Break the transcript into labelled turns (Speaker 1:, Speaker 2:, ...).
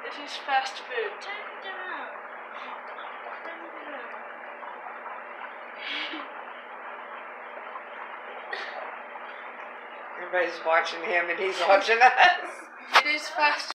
Speaker 1: It is fast food.
Speaker 2: Everybody's watching him and he's watching us.
Speaker 1: It is fast